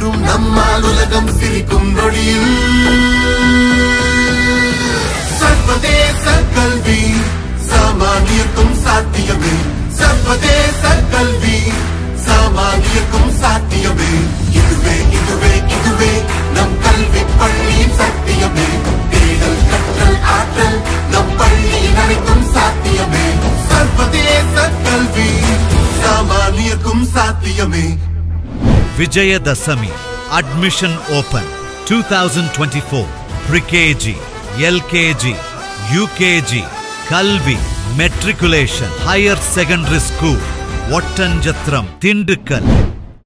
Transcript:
வரும் நம்மால் உலகம் சிரிக்கும் நொடியில் சர்வதேச கல்வி சாமானியர்க்கும் சாத்தியமே சர்வதேச கல்வி சாமானியர்க்கும் சாத்தியமே இதுவே இதுவே இதுவே நம் கல்வி பள்ளியின் சத்தியமே தேடல் கற்றல் ஆற்றல் நம் பள்ளியின் அனைத்தும் சாத்தியமே சர்வதேச கல்வி சாமானியர்க்கும் சாத்தியமே Vijayadasami Admission Open 2024 Pre-KG, LKG, UKG, Kalvi, Matriculation, Higher Secondary School, Vattanjatram, Tindikkal.